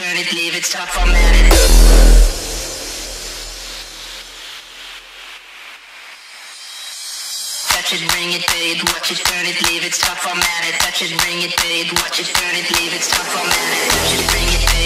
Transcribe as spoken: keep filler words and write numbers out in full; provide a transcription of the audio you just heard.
turn it, leave it, stop, format it. Touch it, bring it, pay it, watch it, turn it, leave it, stop, format it. Touch it, bring it, pay it, watch it, turn it, leave it, stop, format it. Touch it, bring it, pay it.